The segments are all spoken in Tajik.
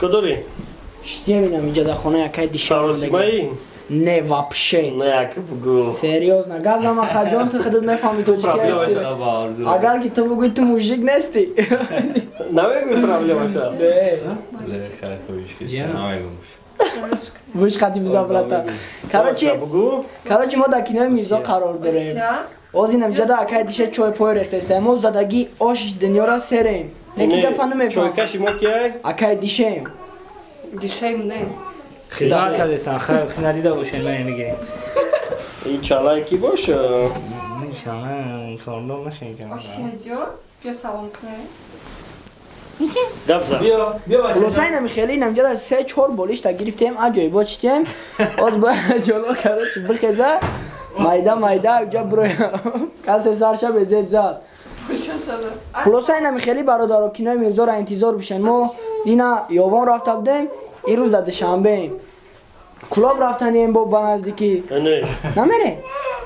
Чико дори? Шти бинам инҷа дар хона якай дишавам Саросимаи? Не вообще. Не як бугу. Серьезно, гавзам ахаҷон ту худат мефаҳми тоҷики ҳасти. Агар ки ту бугӯи ту мужик нести. Намегӯи проблемаша? Буш хати бизабрата. Короче мо дар кинои Мирзо қарор дорем. Озинам ҷада акай диша чой пой рехтаста. Мо задаги ош дунёро серем. Неки гапа намефаҳм. Чойкаши мо кияй? Акай дишем. Дишем не. Хизмат кардесан, хайр, надида бошен, ман мегирем. И чалай ки боша? Чалай, кордон нашен канам. Осиаҷон, бия салом кунем. Гапза. Бия бошен. Хулосайнам хеле инам ҷада 3-4 болишта гирифтем, аҷоибот читем. Оз ба ҷоло короче бихеза. Майда уҷа броя. Касе сарша безеб зад. Хулосайнам хеле бародаро кинои Мирзоро интизор бишен. Мо дина ёвон рафта будем. این روز در دوشنبه ایم کلاب رفتنیم با نزدیکی نه نمیره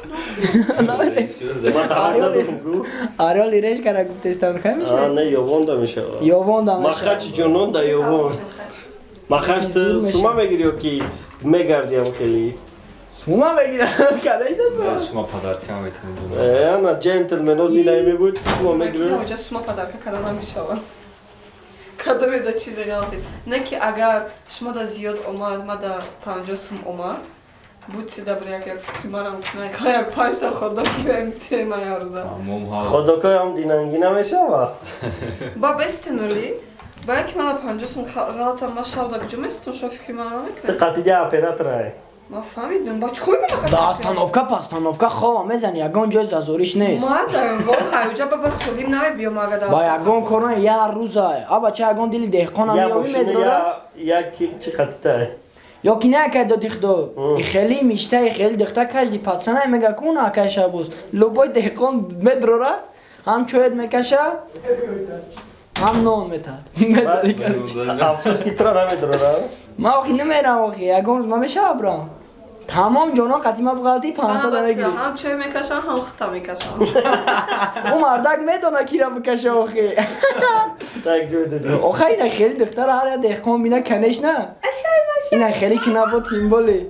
آریال ایرش کرده تستان خواهی میشه نه یوون دا میشه یوون دا میشه مخچ جنون دا یوون مخچ سوما میگیری و کی میگردیم خیلی سوما بگیرم کارش دست سوما پدرکم میتونیم نه جنتلمن از اینایی میبود سوما میگیریم نه سوما پدرکم کدام نمیشه کدام دا چیز غلطی نه که اگر شما دا زیاد اومد ما دا 50 سوم اومد بود سی دبر یک فکر مرم کنه یک 5 تا خدا گیرم تیم یارزا خدا که هم دیننگی نمیشه با بستنولی با یک من 50 سوم غلطم ما شاو دا کجا میستم شما فکر مرم میکنه دقیقی اپراتوره ما فهمیدم با چکوی میکنه دا استانوفکا خواه میزن یگان جای زازوریش نیست ما دارم واقعا اوجا بابا سولیم نمی بیام اگر دا با یگان کنن یه روزه آبا چه یگان دیلی دهقان هم یاوی میدروره یک چی خطیته یا کی نه که دو خیلی میشته خیلی دخته کش دی پاتسنه میگه کنه کشه بوز لوبای دهقان میدروره هم چوید میکشه هم نون میتاد افسوس کی ترا نمیدروره ما آخی نمیرم آخی یگان روز ما میشه برام تمام جانا قدیمه بغلطی 500 نگیری هم چوی میکشن هم خطا میکشن او مردک میدونه کی را بکشه آخی tak جوی دودی آخه اینه خیلی دختر هر دهقان بینه کنش نه اینه خیلی کنه با تیم بولی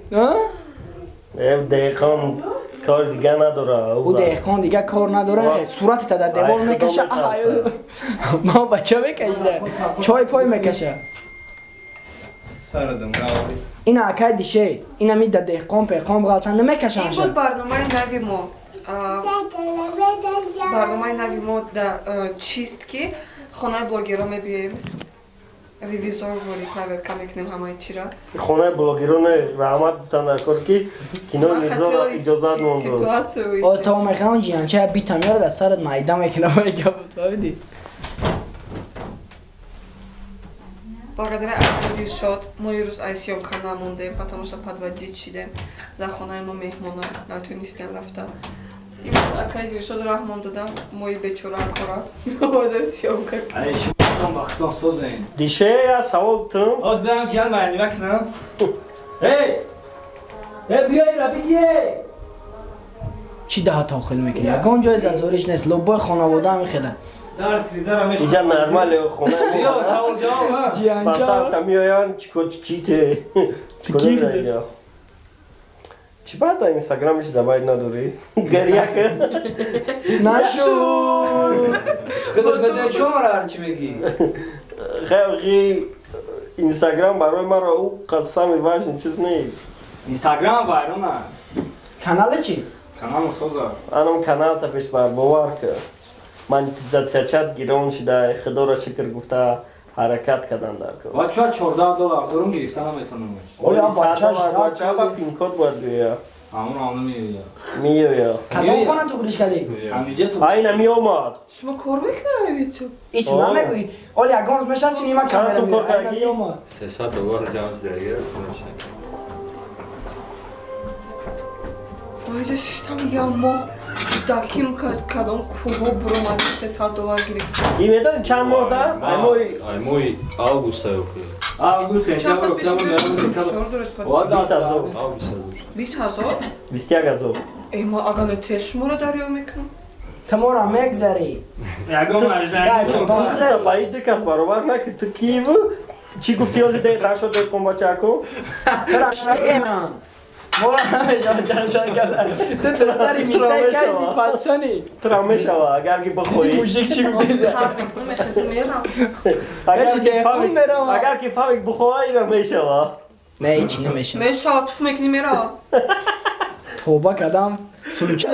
دهقان کار دیگه نداره او دهقان دیگه کار نداره صورت تا در دیوار میکشه ما بچه بکشه چای پای میکشه سردم راوی اینه اکای دیشه اینه می در دهقان پیقان بغلطن نمیکشن این بود برنامه نوی ما برنامه نوی ما چیست که خانه بلاگیرا میبیاییم ریویزور واری پرورکا میکنیم همه چی را خانه بلاگیران رحمت تن کار کی کینو میذاره اجازه نمیده او تو میخوام جیان چه بیتم یاره در سرت معده میکنه میگه فهمیدی благодаря Акадию шот мы روز ай съемка намондем потому что подводить чидем за хонай мо мехмона натунистем рафта и Акадию шот рахмон додам мои бечора кора модер съемка ай шутам вақтон созен дише я савол тум оз берам ҷан маяни вакнам биёй рафиқи چی ده داخل میکنی؟ یگان جای زازوریش نیست لبای خانواده هم میخیده اینجا نرماله خونه بیا سوال جواب بسر تمیایان چیکو چیکیته چی باید اینستاگرامش دباید نداری؟ گریه که نشون خودت بده چون را هرچی میگی خیلی اینستاگرام برای مرا او قصه میباشن چیز نیست اینستاگرام وایرون کانال چی؟ کانال سوزا انم کانال تا پیش بر باور که монетизация чат гирон шуда худоро шукр гуфта ҳаракат кардан дар кор бача $14 дорум гирифта наметонам оли ам бача ба пин код бояд биёя амун ам намиёя миёя кадом хона ту худиш кади амиҷа ту айна миомад шумо кор мекунед ютуб ису намегӯи оли ягон рӯз меша синима камера миёмад $300 ҷамъ зария сумачна оҷа штам ямо даким кадом кӯҳо буромад $300 гирифт и медони чанд моҳ да ай моҳи август август сентябр октябр ноябр 20000 21000 ма агар не тез шуморо дарё мекунам тамора мегзари ягон мажда ба ин дикас баробар накӣ ту киву چی گفتی از دقیقه شد قنباچکو؟ تراشنگه من مولا جان کرده تو داری میتای کردی پلسانی ترامه شوا اگر که بخوری موشک چی گفتی کار میکنم میخوام میرم اگر که فهمی بخوری رامه شوا نه هیچی نمیشه من شاطف میکنی میرم توبه کدام سلوچه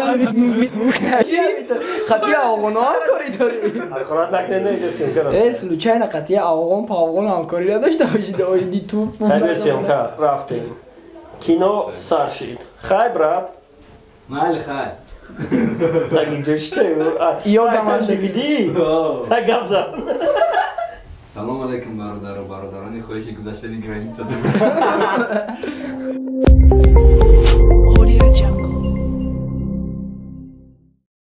قطعه آقونا هم کاری داری خورات نکنه نگرسیم کرم ای سلوچه نه قطعه آقون پا آقون هم کاری نداشته باشید آیدی تو خیلی که رفتیم کینو سر شید خیلی برات مال خیر دقیق جشته یا گماش دیدی خیلی گم زن سلام علیکم برادر و برادرانی خوشی گذشته گرانی صدر